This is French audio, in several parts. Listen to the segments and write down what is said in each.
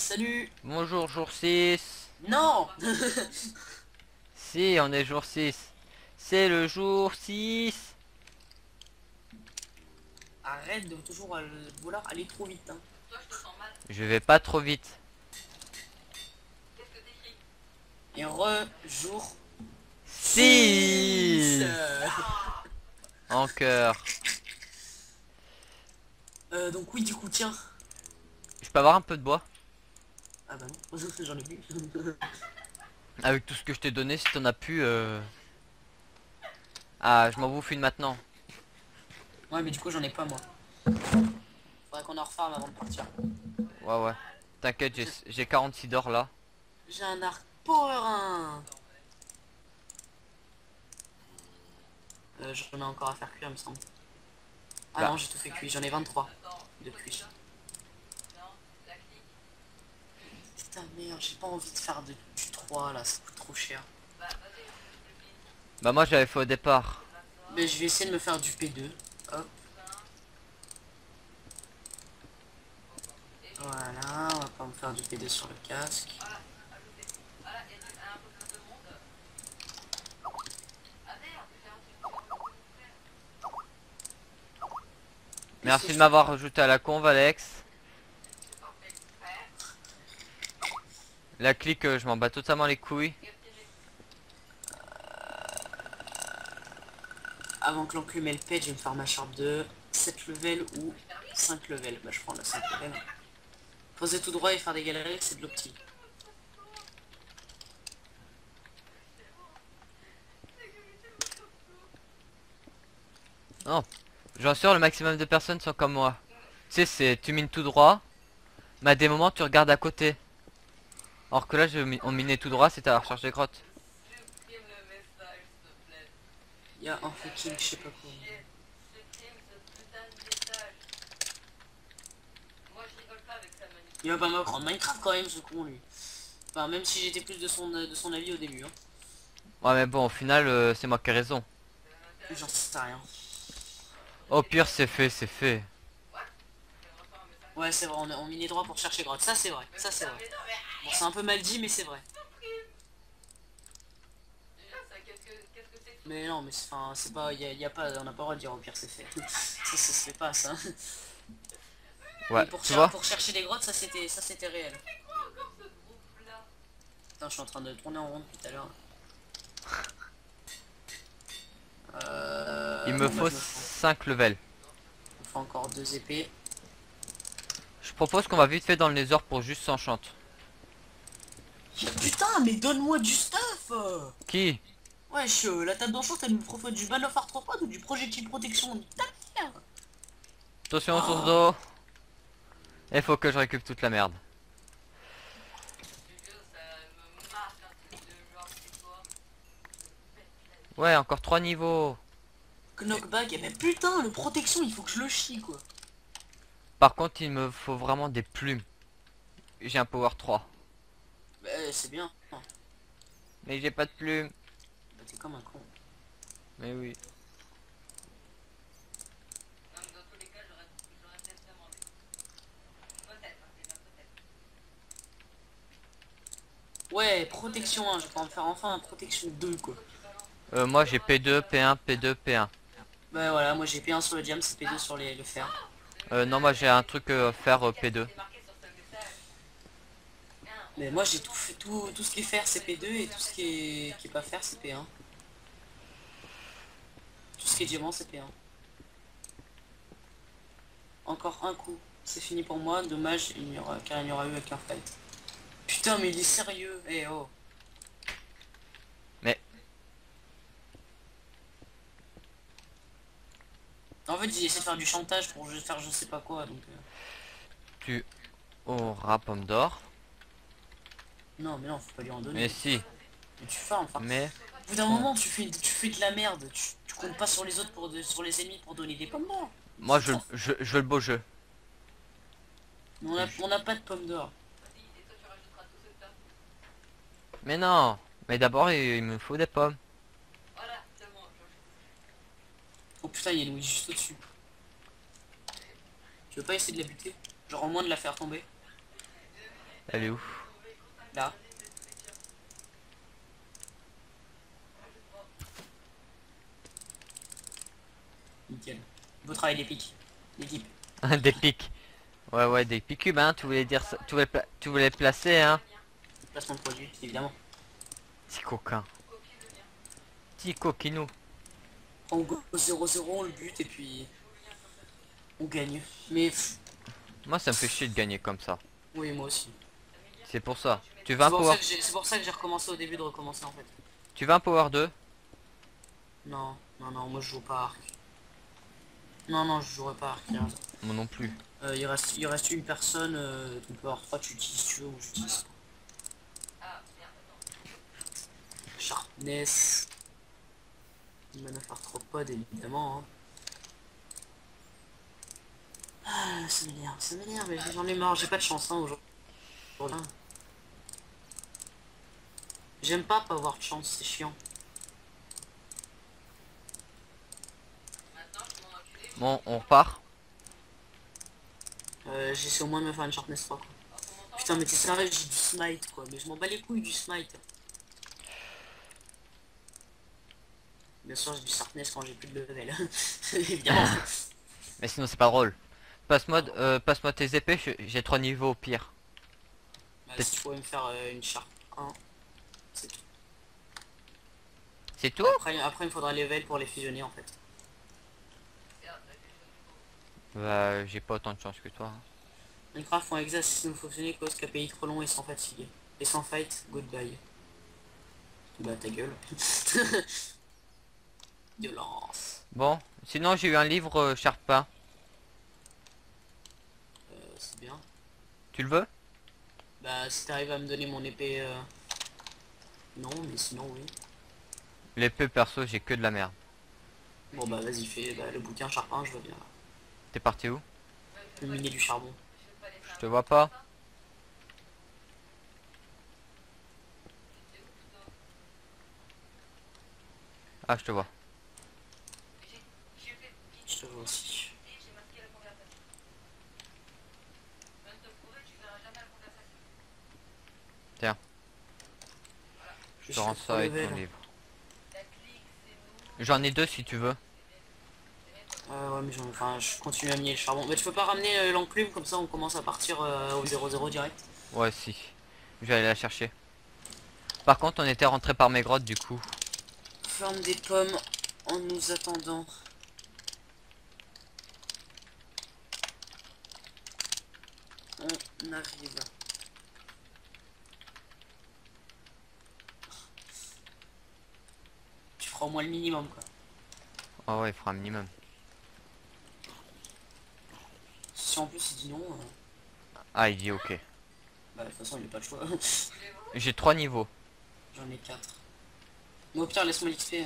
Salut. Bonjour, jour 6. Non. Si, on est jour 6. C'est le jour 6. Arrête de toujours vouloir aller trop vite, hein. Je vais pas trop vite. Et re-jour 6. 6 en cœur. Donc oui, du coup, tiens. Je peux avoir un peu de bois? Ah bah non, j'en ai plus. Avec tout ce que je t'ai donné, si t'en as pu... Ah, je m'en bouffe une maintenant. Ouais, mais du coup, j'en ai pas, moi. Faudrait qu'on en refarme avant de partir. Ouais, ouais. T'inquiète, j'ai 46 d'or là. J'ai un arc power 1. J'en ai encore à faire cuire, il me semble. Ah Bah, non, j'ai tout fait cuire. J'en ai 23 de cuire. Putain, merde, j'ai pas envie de faire du 3 là, ça coûte trop cher. bah moi j'avais fait au départ. Mais je vais essayer de me faire du P2. Hop. Voilà, on va pas me faire du P2 sur le casque. Qu'est-ce que Merci je de fais m'avoir là? rajouté à la conve, Alex. La clique, je m'en bats totalement les couilles. Avant que l'enclume elle pète, je vais me faire ma sharp de 7 level ou 5 level. Bah je prends la 5 level. Poser tout droit et faire des galeries, c'est de l'opti. Non, j'en sûr le maximum de personnes sont comme moi. Tu sais, c'est tu mines tout droit, mais à des moments tu regardes à côté. Or que là, on minait tout droit, c'était à la recherche des grottes. Il y a un fucking je sais pas quoi. Il va pas m'apprendre Minecraft quand même ce con lui. Enfin même si j'étais plus de son avis au début. Hein. Ouais, mais bon, au final, c'est moi qui ai raison. J'en sais rien. Au pire, c'est fait, c'est fait. Ouais c'est vrai, on minait droit pour chercher grotte. Ça c'est vrai, ça c'est vrai. Bon c'est un peu mal dit mais c'est vrai. Mais non mais enfin c'est pas, y a pas, on n'a pas le droit de dire au pire c'est fait. Ça se fait pas ça. Ouais, Mais tu vois? pour chercher des grottes ça c'était réel. Putain je suis en train de tourner en rond depuis tout à l'heure. Il me Bon bah faut je me prends. 5 levels. Je me fais encore 2 épées. Je propose qu'on va vite fait dans le Nether pour juste s'enchante. Putain mais donne-moi du stuff. Qui? Wesh, la table d'enchant elle me propose du ban of arthropode ou du projectile protection. Putain. Attention aux sources Oh. d'eau. Il faut que je récupère toute la merde. Ouais, encore 3 niveaux. Knockback, et mais putain le protection il faut que je le chie quoi. Par contre, il me faut vraiment des plumes. J'ai un power 3. Bah c'est bien. Bah Mais j'ai pas de plumes. t'es comme un con. Mais oui. Ouais, protection 1, je vais pouvoir me faire enfin un protection 2 quoi. Moi j'ai P2, P1, P2, P1. Bah voilà, moi j'ai P1 sur le diam, c'est P2 sur le fer. Non, moi j'ai un truc faire P2. Mais moi j'ai tout fait, tout ce qui est fer c'est P2 et tout ce qui est pas fer c'est P1. Tout ce qui est diamant c'est P1. Encore un coup, c'est fini pour moi, dommage car il n'y aura eu aucun fight. Putain mais il est sérieux, eh oh. Mais En fait il essaie de faire du chantage pour faire je sais pas quoi donc... tu auras pomme d'or. Non mais non, faut pas lui en Mais donner. si. Mais tu farmes, enfin... Mais Au bout d'un bon. moment tu fais de la merde, tu comptes pas sur les autres sur les ennemis pour donner des pommes d'or. Moi je veux le beau jeu. On n'a pas de pommes d'or. Mais non. Mais d'abord il me faut des pommes. Oh putain, il y a Louis juste au-dessus. Tu veux pas essayer de la buter? Genre au moins de la faire tomber. Elle est où? Là. Nickel. Beau travail d'équipe. Des pics. Ouais, ouais, des pics cubes, hein. Tu voulais dire ça. Tu voulais placer, hein. Placement de produit, évidemment. Petit coquin. Petit coquinou. On go 0-0, on le bute et puis on gagne. Mais Moi, ça me fait chier de gagner comme ça. oui, moi aussi. C'est pour ça. Tu veux un power... C'est pour ça que j'ai recommencé au début de recommencer en fait. Tu veux un power 2? Non, non, non, moi je joue pas arc. Non, non, je jouerai pas arc. Moi non plus. Il reste une personne, ton power 3 tu utilises si tu veux ou j'utilise. Sharpness. Mana arthropode évidemment. Hein. Ah, ça m'énerve, mais j'en ai marre, j'ai pas de chance hein, aujourd'hui. J'aime pas avoir de chance, c'est chiant. Bon, on repart. J'essaie au moins de me faire une sharpness 3 quoi. Putain mais t'es sérieux, j'ai du smite quoi, mais je m'en bats les couilles du smite. Bien sûr j'ai du sharpness quand j'ai plus de level. Évidemment. Mais sinon, c'est pas drôle. Passe-moi tes épées, j'ai 3 niveaux au pire. Bah, si tu pouvais me faire une sharp 1, c'est tout. C'est tout? Après il me faudra level pour les fusionner en fait. Bah, j'ai pas autant de chance que toi. Minecraft font exercice de fonctionner cause KPI trop long et sans fatiguer. Et sans fight, goodbye. Bah ta gueule. Violence. Bon, sinon j'ai eu un livre Sharpa. C'est bien. Tu le veux? Bah si t'arrives à me donner mon épée... Non mais sinon oui. L'épée perso, j'ai que de la merde. Bon bah vas-y fais bah, le bouquin Charpin, je veux bien. T'es parti où? Le miner du charbon. Je te vois pas. Ah, je te vois. Je te vois aussi. Tiens. Je te rends ça avec ton livre. J'en ai 2 si tu veux. Ouais mais enfin, je continue à miner le charbon. Mais tu peux pas ramener l'enclume comme ça on commence à partir au 0-0 direct. Ouais, si. Je vais aller la chercher. Par contre, on était rentré par mes grottes du coup. Ferme des pommes en nous attendant. On arrive. Tu feras au moins le minimum quoi. Oh ouais, il fera un minimum. Si en plus il dit non, Ah, il dit ok. bah de toute façon il a pas le choix. J'ai 3 niveaux. J'en ai 4. Moi au pire laisse-moi l'XP.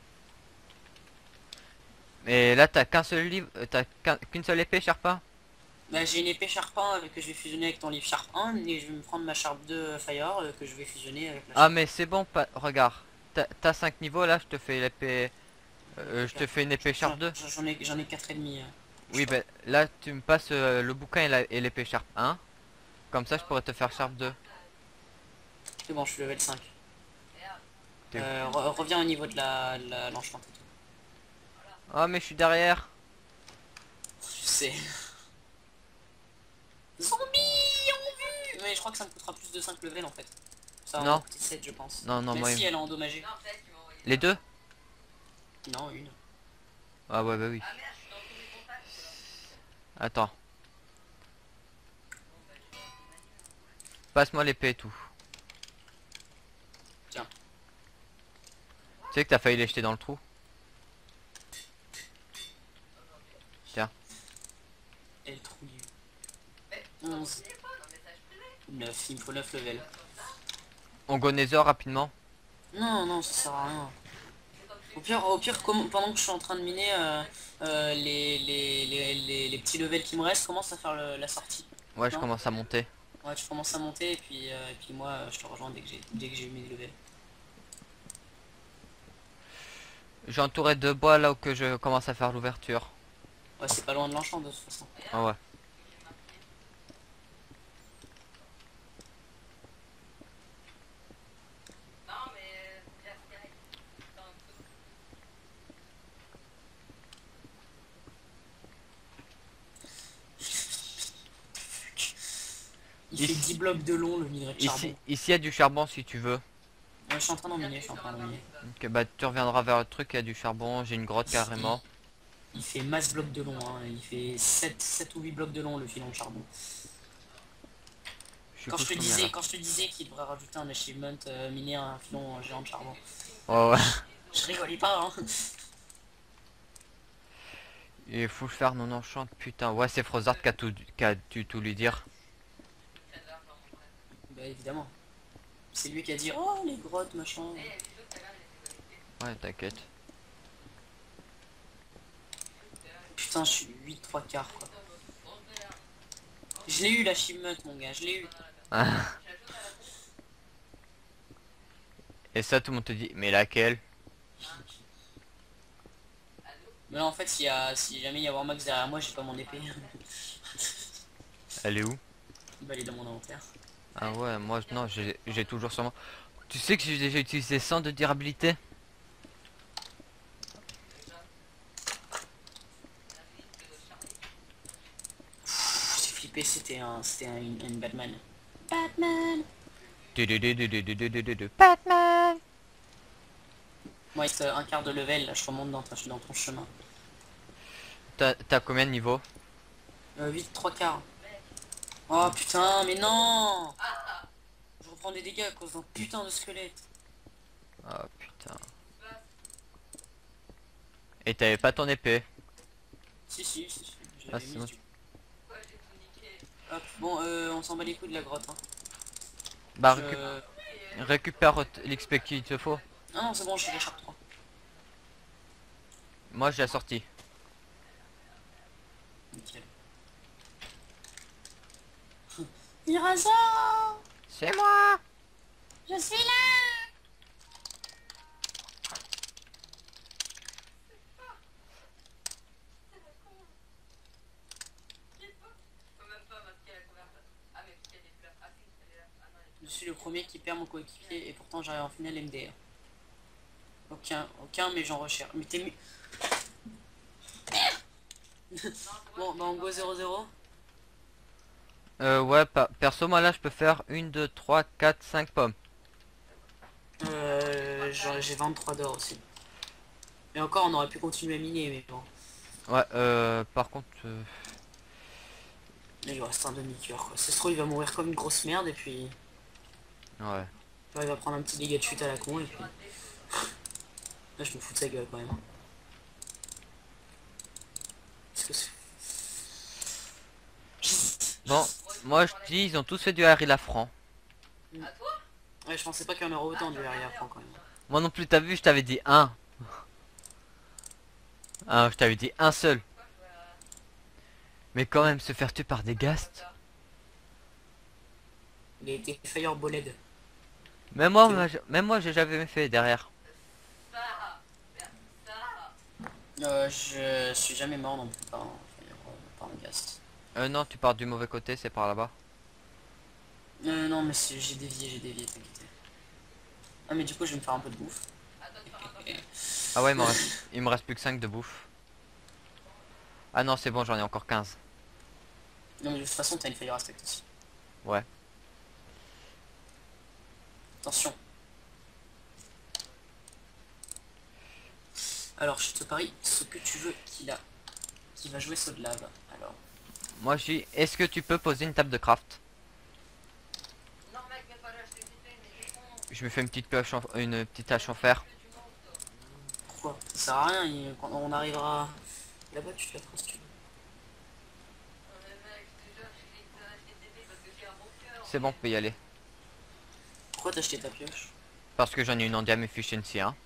Mais là, t'as qu'un seul livre. T'as qu'une seule épée, Sharpa? Bah j'ai une épée Sharp 1 que je vais fusionner avec ton livre Sharp 1 et je vais me prendre ma Sharp 2 Fire que je vais fusionner avec la Ah, Sharp mais c'est bon, pas... regarde. T'as 5 niveaux là, je te fais l'épée. Je te fais une épée Sharp 2. J'en ai 4 et demi. Oui, ben là, tu me passes le bouquin et l'épée Sharp 1. Comme ça, je pourrais te faire Sharp 2. C'est bon, je suis level 5. T'es où? Reviens au niveau de l'enchant et tout. Oh, mais je suis derrière. Je sais. Zombies en vue. Mais je crois que ça me coûtera plus de 5 levels en fait. Ça va Non. m'en coûter 7 je pense. Non, non, Même moi. si elle est endommagée. Les deux? Non, une. Ah, ouais, bah oui. Attends. Passe-moi l'épée et tout. Tiens. Tu sais que t'as failli les jeter dans le trou? Tiens. Elle trouille. 11. 9, il me faut 9 levels. On go Nether rapidement. Non, non, ça sert à rien. Au pire pendant que je suis en train de miner les petits levels qui me restent, commence à faire la sortie. Ouais, je Non commence à monter. Ouais, tu commences à monter et puis moi je te rejoins dès que j'ai eu mes levels. J'ai entouré de bois là où que je commence à faire l'ouverture. Ouais, c'est pas loin de l'enchant de toute façon. Ah ouais. Il fait 10 blocs de long le minerai de charbon. Ici, il y a du charbon si tu veux. Ouais, je suis en train d'en miner, je suis en train d'en miner. Ok, bah tu reviendras vers le truc, il y a du charbon, j'ai une grotte carrément. Il fait masse blocs de long, hein. Il fait 7 ou 8 blocs de long le filon de charbon. Je couche combien là? Quand je te disais qu'il devrait rajouter un achievement miner un filon géant de charbon. Oh ouais. Je rigolais pas, hein. Il faut faire non enchante, putain. Ouais, c'est Frozart qui a dû tout lui dire. Bah évidemment. C'est lui qui a dit oh les grottes machin. Ouais, t'inquiète. Putain, je suis 8 3 quarts quoi. Je l'ai eu l'achievement mon gars, je l'ai eu. Et ça, tout le monde te dit, mais laquelle? Mais là en fait si jamais il y a Warmax derrière moi, j'ai pas mon épée. Elle est où? Bah elle est dans mon inventaire. Ah ouais, moi, non, j'ai toujours sur moi. Tu sais que j'ai déjà utilisé 100 de durabilité? J'ai flippé, c'était une Batman. Batman. Batman. Moi il reste un quart de level, là je remonte dans ton chemin. T'as combien de niveaux? 8 3 quarts. Oh putain, mais non. Je reprends des dégâts à cause d'un putain de squelette. Oh putain. Et t'avais pas ton épée? Si, je Ah, l'avais c'est mise bon. du coup. Hop, bon, on s'en bat les couilles de la grotte. Hein. Bah, Je- récupère l'XP qu'il te faut. Ah non, c'est bon, j'ai les Sharp 3. Moi, j'ai la sortie. Nickel. Iraza, C'est moi. je suis là. Je suis le premier qui perd mon coéquipier et pourtant j'arrive en finale MDR. Aucun, mais j'en recherche. Mais t'es... Bon, bah on go 0-0. Ouais, perso, moi là, je peux faire 1, 2, 3, 4, 5 pommes. J'ai 23 d'or aussi. Et encore, on aurait pu continuer à miner, mais bon. Ouais, par contre... Là, il lui reste un demi-cœur, quoi. C'est trop, il va mourir comme une grosse merde, et puis... ouais. Genre, il va prendre un petit dégât de chute à la con, et puis... Là, je me fous de sa gueule, quand même. Parce que c'est... Bon, moi je dis, ils ont tous fait du Harry Lafranc. Ouais, je pensais pas qu'il y en aurait autant du arrière franc quand même. Moi non plus, t'as vu, je t'avais dit un. Ah, je t'avais dit un seul. Mais quand même, se faire tuer par des ghasts. Il a été fireballed. Même moi, j'ai jamais fait derrière. Je suis jamais mort non plus par un ghast. Non, tu pars du mauvais côté, c'est par là-bas. Non, mais j'ai dévié, t'inquiète. Ah, mais du coup, je vais me faire un peu de bouffe. Ah ouais, il me reste plus que 5 de bouffe. Ah non, c'est bon, j'en ai encore 15. Non, mais de toute façon, t'as une fire aspect aussi. Ouais. Attention. Alors, je te parie ce que tu veux qui va jouer saut de lave. Alors. Moi je dis, est-ce que tu peux poser une table de craft? Je me fais une petite hache en fer. Pourquoi? Ça sert à rien, quand on arrivera là-bas, tu te la feras si tu veux. C'est bon, on peut y aller. Pourquoi t'as acheté ta pioche? Parce que j'en ai une en diam efficiency, hein.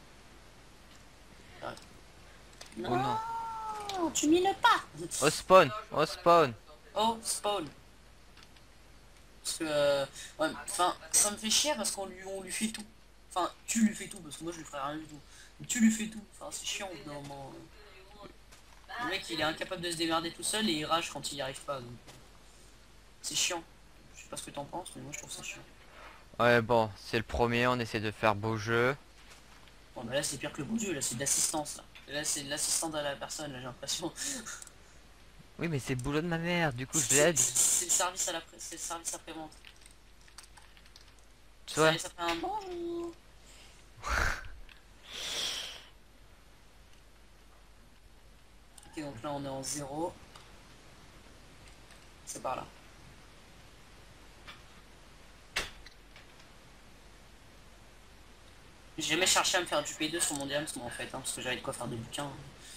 Non, Oh non. tu mines pas. Au spawn, au spawn. Oh, spawn. Parce que, ouais, enfin, ça me fait chier parce on lui fait tout. Enfin, tu lui fais tout, parce que moi je lui ferai rien du tout. Mais tu lui fais tout, enfin c'est chiant au bout d'un moment. Le mec il est incapable de se démerder tout seul et il rage quand il y arrive pas, donc... C'est chiant. Je sais pas ce que t'en penses, mais moi je trouve ça chiant. Ouais, bon, c'est le premier, on essaie de faire beau jeu. Bon, bah là c'est pire que le beau Dieu, là c'est de l'assistance, là. Là c'est de l'assistante à la personne, là j'ai l'impression. Oui, mais c'est le boulot de ma mère, du coup je C'est l'aide. c'est le service à la c'est le service après-vente. Tu vois. Service après un bonjour. Ok, donc là on est en 0. C'est par là. J'ai jamais cherché à me faire du P2 sur mon diams, moi en fait, hein, parce que j'avais de quoi faire des bouquins.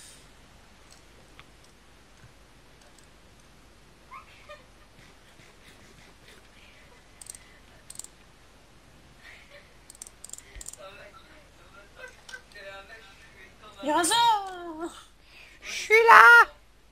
Les hasard. Je suis là.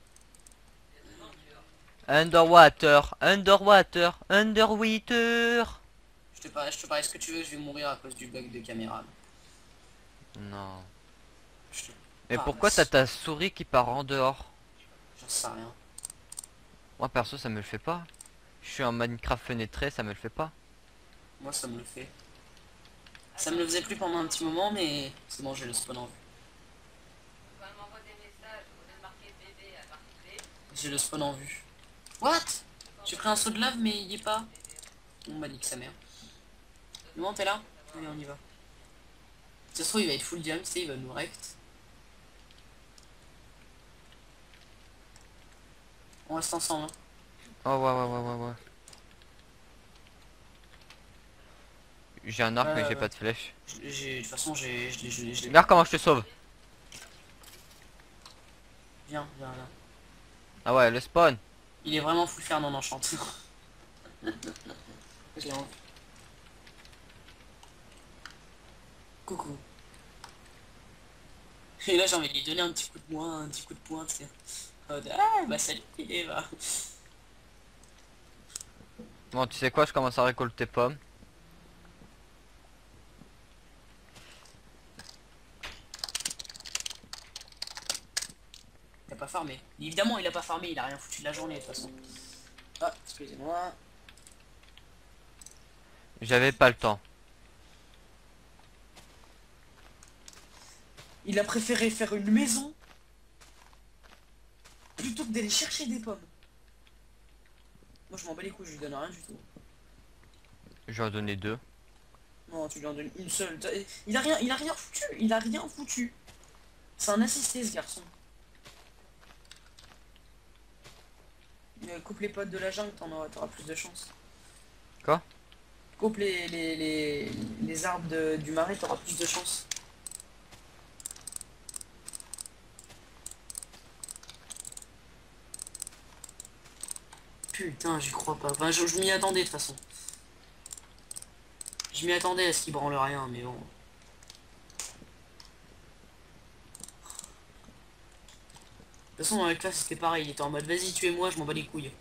Underwater, underwater, underwater. Je te parie ce que tu veux, je vais mourir à cause du bug de caméra. Non. Je te Mais parle, pourquoi t'as ta souris qui part en dehors? j'en sais rien. Moi perso ça me le fait pas. Je suis en Minecraft fenêtré, ça me le fait pas. Moi ça me le fait. Ça me le faisait plus pendant un petit moment, mais c'est bon, j'ai le spawn en vue. J'ai le spawn en vue. What? J'ai pris un saut de lave, mais il y est pas. On m'a dit que sa mère. Non, t'es là? Allez, on y va. Ça se trouve, il va être full diam, tu sais, il va nous rect. On reste ensemble. Hein. Oh ouais. J'ai un arc mais j'ai Ouais. pas de flèche. De toute façon, je l'ai Regarde pas. comment je te sauve. Viens, viens, viens. Ah ouais, le spawn. Il est vraiment full faire non enchanté. Je l'ai envie. Coucou. Et là, j'ai envie de lui donner un petit coup de poing, un petit coup de poing, tu sais. Ah, bah salut, Eva. Bon tu sais quoi, je commence à récolter pommes. Il a pas farmé. Évidemment, il a pas farmé, il a rien foutu de la journée de toute façon. Ah, excusez-moi. J'avais pas le temps. Il a préféré faire une maison plutôt que d'aller chercher des pommes. Moi, je m'en bats les couilles, je lui donne rien du tout. Je vais en donner deux. Non, tu lui en donnes une seule. Il a rien foutu, il a rien foutu. C'est un assisté, ce garçon. Coupe les potes de la jungle, t'auras plus de chance. Quoi? Coupe les arbres du marais, t'auras plus de chance. Putain, j'y crois pas. Enfin, je m'y attendais de toute façon. Je m'y attendais à ce qu'il branle rien, mais bon. De toute façon, dans la classe, c'était pareil. Il était en mode, vas-y, tuez-moi, je m'en bats les couilles.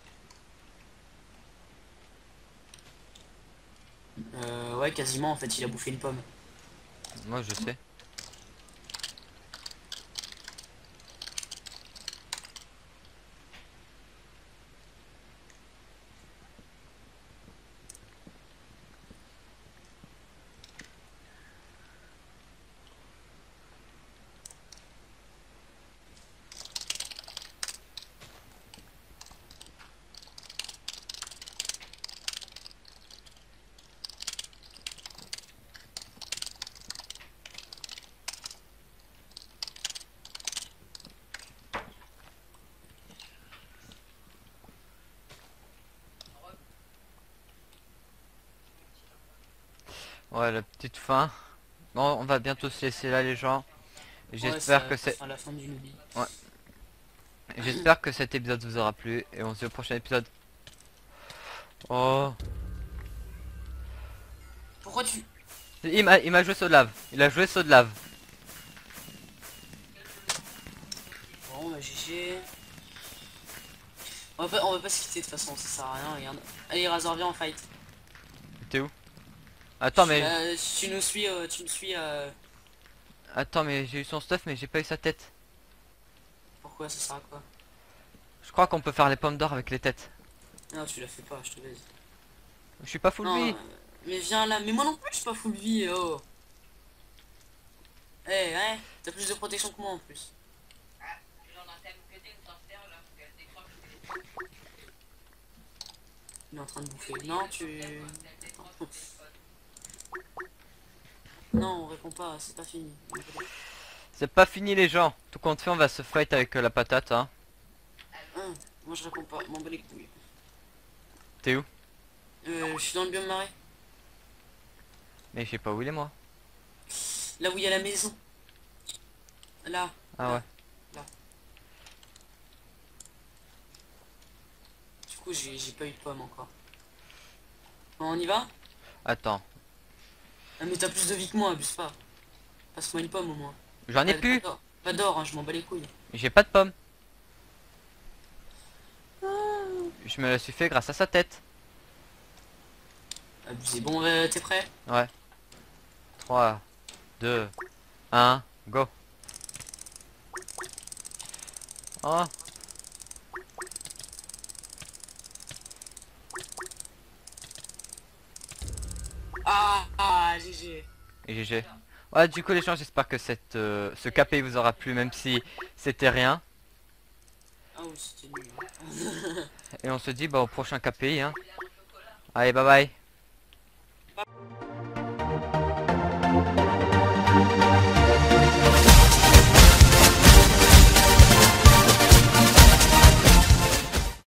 Ouais, quasiment, en fait, il a bouffé une pomme. Moi je sais. Ouais, la petite fin. Bon, on va bientôt se laisser là les gens. Ouais, J'espère que c'est... à la fin du nubie. Ouais. J'espère que cet épisode vous aura plu. Et on se dit au prochain épisode. Oh. Pourquoi tu... Il m'a joué saut de lave. Il a joué saut de lave. Bon, bah GG. On va pas se quitter de toute façon, ça sert à rien, regarde. Allez, Razor, viens en fight. T'es où? Attends mais... Tu nous suis, tu me suis, Attends mais j'ai eu son stuff mais j'ai pas eu sa tête. Pourquoi, ça sert à quoi? Je crois qu'on peut faire les pommes d'or avec les têtes. Non, tu la fais pas, je te laisse. Je suis pas full Non, vie. mais viens là, mais moi non plus, je suis pas full vie, oh. Eh, hein, t'as plus de protection que moi en plus. Il est en train de bouffer. Non, tu... Attends. Non, on répond pas, c'est pas fini. C'est pas fini les gens. Tout compte fait, on va se fight avec la patate, hein. Moi je réponds pas, m'en bats les couilles. T'es où? Je suis dans le biome marais. Mais je sais pas où il est moi. Là où il y a la maison. Là. Ah là, ouais. là. Du coup j'ai pas eu de pomme encore. Bon, on y va? Attends. Ah mais t'as plus de vie que moi, abuse pas. Passe-moi une pomme au moins. J'en ai plus. Pas d'or, hein, je m'en bats les couilles. J'ai pas de pomme. Je me la suis fait grâce à sa tête. Abusé. Bon, t'es prêt? Ouais. 3, 2, 1, go. Oh. Ah, GG. Et GG. Ouais, du coup les gens, j'espère que ce KPI vous aura plu, même si c'était rien. Ah oui, c'était nul. Et on se dit bah au prochain KPI, hein. Allez, bye bye.